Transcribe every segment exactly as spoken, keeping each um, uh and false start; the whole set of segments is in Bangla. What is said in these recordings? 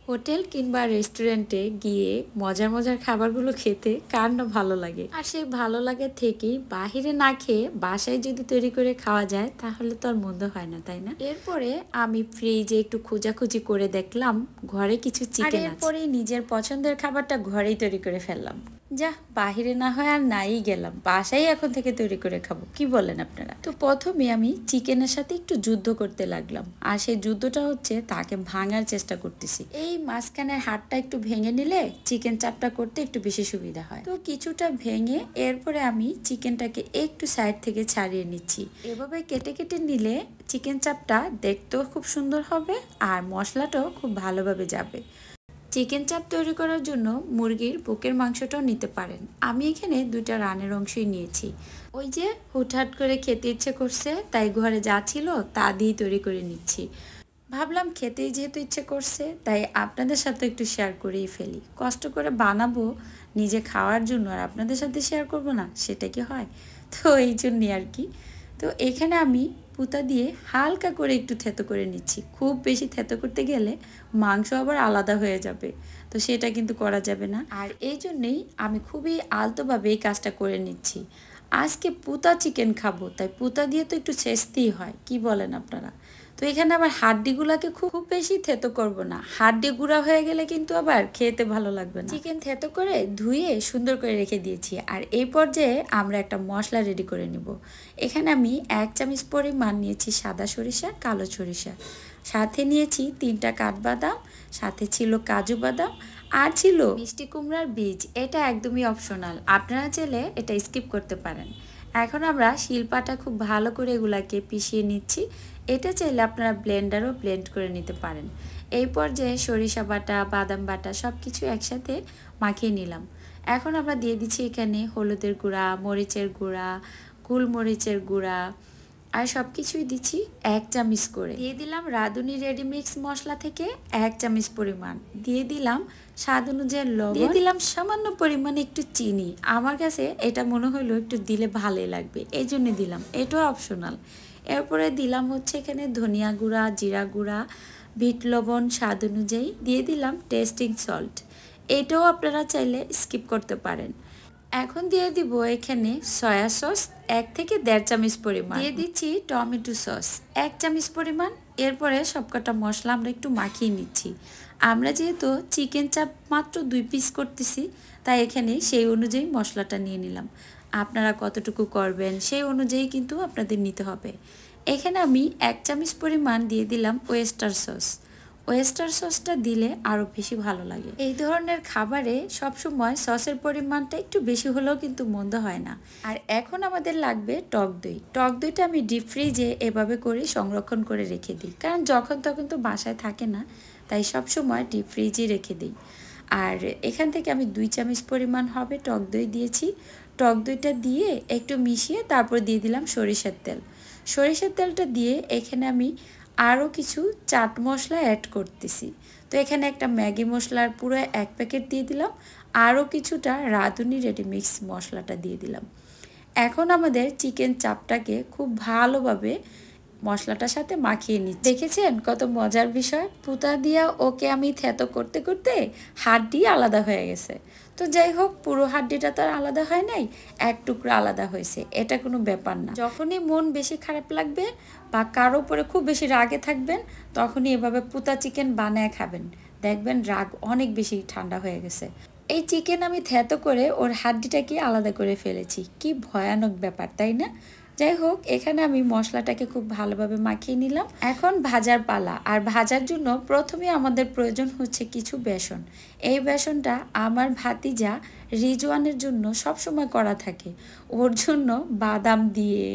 হোটেল কিংবা রেস্টুরেন্টে গিয়ে মজার মজার খাবারগুলো খেতে কার না ভালো লাগে, আর সেই ভালো লাগে থেকেই বাহিরে না খেয়ে বাসায় যদি তৈরি করে খাওয়া যায় তাহলে তো আর মন্দ হয় না, তাই না? এরপরে আমি ফ্রিজে একটু খোঁজাখুঁজি করে দেখলাম ঘরে কিছু চিকেন আছে। এরপরে নিজের পছন্দের খাবারটা ঘরেই তৈরি করে ফেললাম। যা, বাহিরে না হয় আর নাই গেলাম, বাসায় এখন থেকে তৈরি করে খাবো, কি বলেন আপনারা? তো প্রথমে আমি চিকেনের সাথে একটু যুদ্ধ করতে লাগলাম, আর সেই যুদ্ধটা হচ্ছে তাকে ভাঙার চেষ্টা করতেছি। এই মাঝখানের হাড়টা একটু ভেঙে নিলে চিকেন চাপটা করতে একটু বেশি সুবিধা হয়। তো কিছুটা ভেঙে এরপরে আমি চিকেনটাকে একটু সাইড থেকে ছাড়িয়ে নিচ্ছি। এভাবে কেটে কেটে নিলে চিকেন চাপটা দেখতেও খুব সুন্দর হবে আর মশলাটাও খুব ভালোভাবে যাবে। চিকেন চাপ তৈরি করার জন্য মুরগির বুকের মাংসটাও নিতে পারেন। আমি এখানে দুইটা রানের অংশই নিয়েছি। ওই যে হুটহাট করে খেতে ইচ্ছে করছে, তাই ঘরে যা ছিল তা দিয়েই তৈরি করে নিচ্ছি। ভাবলাম খেতেই যেহেতু ইচ্ছে করছে তাই আপনাদের সাথে একটু শেয়ার করেই ফেলি। কষ্ট করে বানাবো নিজে খাওয়ার জন্য, আর আপনাদের সাথে শেয়ার করব না, সেটা কি হয়? তো এই জন্যই আর কি। তো এখানে আমি পুতা দিয়ে হালকা করে একটু থেতো করে নিচ্ছি। খুব বেশি থেতো করতে গেলে মাংস আবার আলাদা হয়ে যাবে, তো সেটা কিন্তু করা যাবে না। আর এই জন্যেই আমি খুবই আলতোভাবে এই কাজটা করে নিচ্ছি। আজকে পুতা চিকেন খাবো, তাই পুতা দিয়ে তো একটু ছেঁচতেই হয়, কি বলেন আপনারা? তো এখানে আবার হাড্ডিগুলাকে খুব বেশি থেতো করব না, হাড্ডি গুঁড়া হয়ে গেলে কিন্তু আবার খেতে ভালো লাগবে না। চিকেন থেতো করে ধুয়ে সুন্দর করে রেখে দিয়েছি, আর এই পর্যায়ে আমরা একটা মশলা রেডি করে নিব। এখানে আমি এক চামচ পরিমাণ নিয়েছি সাদা সরিষা, কালো সরিষা, সাথে নিয়েছি তিনটা কাঠবাদাম, সাথে ছিল কাজু বাদাম, আর ছিল মিষ্টি কুমড়ার বীজ। এটা একদমই অপশনাল, আপনারা চাইলে এটা স্কিপ করতে পারেন। এখন আমরা শিলপাটা খুব ভালো করে এগুলাকে পিষিয়ে নিচ্ছি। এটা চাইলে আপনারা ব্লেন্ডারও ব্লেন্ড করে নিতে পারেন। এই পর্যায়ে সরিষা বাটা, বাদাম বাটা সব কিছু একসাথে মাখিয়ে নিলাম। এখন আমরা দিয়ে দিচ্ছি এখানে হলুদের গুঁড়া, মরিচের গুঁড়া, গোলমরিচের গুঁড়া, আর সব কিছুই দিচ্ছি এক চামচ করে। দিয়ে দিলাম রাঁধুনি রেডিমিক্স মশলা থেকে এক চামচ পরিমাণ, দিয়ে দিলাম স্বাদ অনুযায়ী লবণ, দিয়ে দিলাম সামান্য পরিমাণে একটু চিনি। আমার কাছে এটা মনে হলো একটু দিলে ভালোই লাগবে, এই জন্য দিলাম, এটাও অপশনাল। এরপরে দিলাম হচ্ছে এখানে ধনিয়া গুঁড়া, জিরা গুঁড়া, বিট লবণ স্বাদ অনুযায়ী, দিয়ে দিলাম টেস্টিং সল্ট। এটাও আপনারা চাইলে স্কিপ করতে পারেন। এখন দিয়ে দিব এখানে সয়া সস এক থেকে দেড় চামচ পরিমাণ, দিয়ে দিচ্ছি টমেটো সস এক চামচ পরিমাণ। এরপরে সবকটা মশলা আমরা একটু মাখিয়ে নিচ্ছি। আমরা যেহেতু চিকেন চাপ মাত্র দুই পিস করতেছি, তাই এখানে সেই অনুযায়ী মশলাটা নিয়ে নিলাম। আপনারা কতটুকু করবেন সেই অনুযায়ী কিন্তু আপনাদের নিতে হবে। এখানে আমি এক চামচ পরিমাণ দিয়ে দিলাম ওয়েস্টার সস। ওয়েস্টার সসটা দিলে আরও বেশি ভালো লাগে। এই ধরনের খাবারে সবসময় সসের পরিমাণটা একটু বেশি হলেও কিন্তু মন্দ হয় না। আর এখন আমাদের লাগবে টক দই। টক দইটা আমি ডিপ ফ্রিজে এভাবে করে সংরক্ষণ করে রেখে দিই, কারণ যখন তখন তো বাসায় থাকে না, তাই সবসময় ডিপ ফ্রিজে রেখে দিই। আর এখান থেকে আমি দুই চামচ পরিমাণ হবে টক দই দিয়েছি। টক দইটা দিয়ে একটু মিশিয়ে তারপর দিয়ে দিলাম সরিষার তেল। সরিষার তেলটা দিয়ে এখানে আমি আরও কিছু চাট মশলা অ্যাড করতেছি। তো এখানে একটা ম্যাগি মশলার পুরো এক প্যাকেট দিয়ে দিলাম, আরও কিছুটা রাঁধুনি রেডিমিক্স মশলাটা দিয়ে দিলাম। এখন আমাদের চিকেন চাপটাকে খুব ভালোভাবে মশলাটার সাথে মাখিয়ে নিচ্ছি। দেখেছেন কত মজার বিষয়? পুতা দিয়া ওকে আমি থেতো করতে করতে হাড্ডি আলাদা হয়ে গেছে। তো যাই হোক, পুরো হাড্ডিটা তো আর আলাদা হয় নাই, এক টুকরো আলাদা হয়েছে, এটা কোনো ব্যাপার না। যখনই মন বেশি খারাপ লাগবে বা কারো উপরে খুব বেশি রাগে থাকবেন, তখনই এভাবে পুতা চিকেন বানায় খাবেন, দেখবেন রাগ অনেক বেশি ঠান্ডা হয়ে গেছে। এই চিকেন আমি থেতো করে ওর হাড্ডিটাকে আলাদা করে ফেলেছি, কি ভয়ানক ব্যাপার, তাই না? যাই হোক, এখানে আমি মশলাটাকে খুব ভালোভাবে মাখিয়ে নিলাম। এখন ভাজার পালা। আর ভাজার জন্য প্রথমে আমাদের প্রয়োজন হচ্ছে কিছু বেসন। এই বেসনটা আমার ভাতিজা রিজওয়ানের জন্য সবসময় করা থাকে। ওর জন্য বাদাম দিয়ে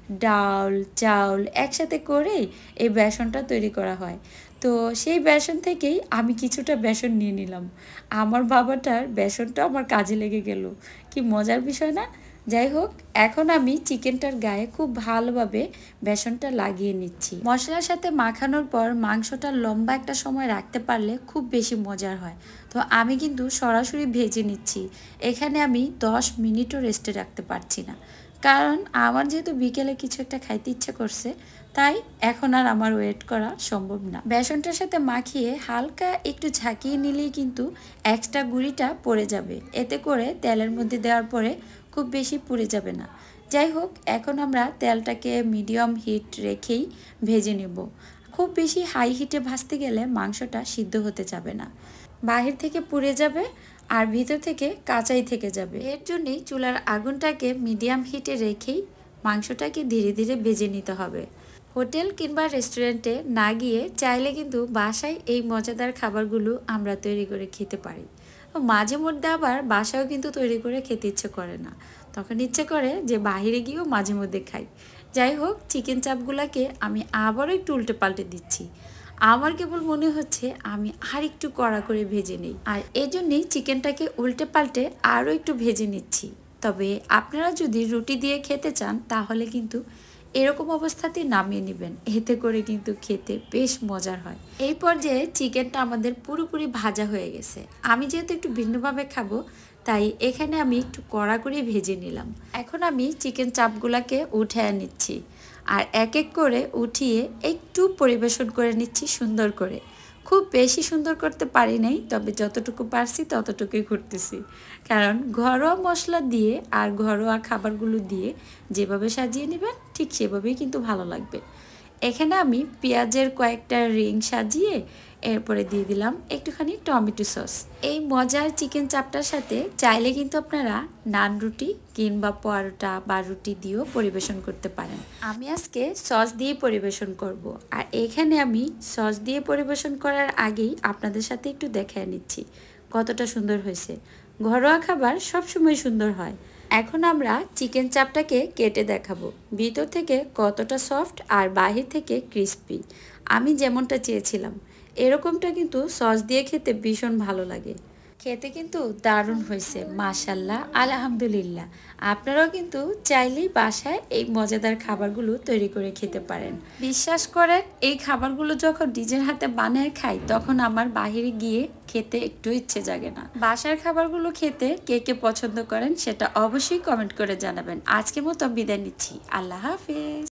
ডাল, চাউল একসাথে করে এই বেসনটা তৈরি করা হয়। তো সেই বেসন থেকেই আমি কিছুটা বেসন নিয়ে নিলাম। আমার বাবাটার বেসনটা আমার কাজে লেগে গেল, কি মজার বিষয় না? যাই হোক, এখন আমি চিকেনটার গায়ে খুব ভালোভাবে বেসনটা লাগিয়ে নিচ্ছি। মশলার সাথে মাখানোর পর মাংসটা লম্বা একটা সময় রাখতে পারলে খুব বেশি মজার হয়। তো আমি কিন্তু সরাসরি ভেজে নিচ্ছি। এখানে আমি দশ মিনিটও রেস্টে রাখতে পারছি না, কারণ আমার যেহেতু বিকেলে কিছু একটা খাইতে ইচ্ছে করছে, তাই এখন আর আমার ওয়েট করা সম্ভব না। বেসনটার সাথে মাখিয়ে হালকা একটু ঝাঁকিয়ে নিলেই কিন্তু এক্সট্রা গুঁড়িটা পড়ে যাবে, এতে করে তেলের মধ্যে দেওয়ার পরে খুব বেশি পুড়ে যাবে না। যাই হোক, এখন আমরা তেলটাকে মিডিয়াম হিট রেখেই ভেজে নেব। খুব বেশি হাই হিটে ভাজতে গেলে মাংসটা সিদ্ধ হতে যাবে না, বাহির থেকে পুড়ে যাবে আর ভিতর থেকে কাঁচাই থেকে যাবে। এর জন্যই চুলার আগুনটাকে মিডিয়াম হিটে রেখেই মাংসটাকে ধীরে ধীরে ভেজে নিতে হবে। হোটেল কিংবা রেস্টুরেন্টে না গিয়ে চাইলে কিন্তু বাসায় এই মজাদার খাবারগুলো আমরা তৈরি করে খেতে পারি। মাঝে মধ্যে আবার বাসায়ও কিন্তু তৈরি করে খেতে ইচ্ছে করে না, তখন ইচ্ছে করে যে বাইরে গিয়েও মাঝে মধ্যে খাই। যাই হোক, চিকেন চাপগুলোকে আমি আবারও একটু উল্টে পাল্টে দিচ্ছি। আমার কেবল মনে হচ্ছে আমি আর একটু কড়া করে ভেজে নিই, আর এই জন্যেই চিকেনটাকে উল্টে পাল্টে আরও একটু ভেজে নিচ্ছি। তবে আপনারা যদি রুটি দিয়ে খেতে চান তাহলে কিন্তু এরকম অবস্থাতেই নামিয়ে নেবেন, এতে করে কিন্তু খেতে বেশ মজার হয়। এই পর্যায়ে চিকেনটা আমাদের পুরোপুরি ভাজা হয়ে গেছে। আমি যেহেতু একটু ভিন্নভাবে খাবো তাই এখানে আমি একটু কড়া করে ভেজে নিলাম। এখন আমি চিকেন চাপগুলোকে উঠে নিচ্ছি আর এক এক করে উঠিয়ে একটু পরিবেশন করে নিচ্ছি সুন্দর করে। খুব বেশি সুন্দর করতে পারি নাই, তবে যতটুকু পারছি ততটুকুই করতেছি, কারণ ঘরোয়া মশলা দিয়ে আর ঘরোয়া খাবারগুলো দিয়ে যেভাবে সাজিয়ে নেবেন ঠিক সেভাবেই কিন্তু ভালো লাগবে। এখানে আমি পেঁয়াজের কয়েকটা রিং সাজিয়ে এরপরে দিয়ে দিলাম একটুখানি টমেটো সস। এই মজার চিকেন চাপটার সাথে চাইলে কিন্তু আপনারা নান রুটি কিংবা পরোটা বা রুটি দিয়েও পরিবেশন করতে পারেন। আমি আজকে সস দিয়ে পরিবেশন করব, আর এখানে আমি সস দিয়ে পরিবেশন করার আগেই আপনাদের সাথে একটু দেখায় নিচ্ছি কতটা সুন্দর হয়েছে। ঘরোয়া খাবার সবসময় সুন্দর হয়। এখন আমরা চিকেন চাপটাকে কেটে দেখাবো ভিতর থেকে কতটা সফট আর বাহির থেকে ক্রিস্পি। আমি যেমনটা চেয়েছিলাম এরকমটা কিন্তু সস দিয়ে খেতে ভীষণ ভালো লাগে। খেতে কিন্তু দারুণ হয়েছে, মাশাল্লাহ, আলহামদুলিল্লাহ। আপনারাও কিন্তু চাইলেই বাসায় এই মজাদার খাবারগুলো তৈরি করে খেতে পারেন। বিশ্বাস করেন, এই খাবারগুলো যখন নিজের হাতে বানিয়ে খাই তখন আমার বাইরে গিয়ে খেতে একটু ইচ্ছে জাগে না। বাসার খাবারগুলো খেতে কে কে পছন্দ করেন সেটা অবশ্যই কমেন্ট করে জানাবেন। আজকের মতো বিদায় নিচ্ছি, আল্লাহ হাফেজ।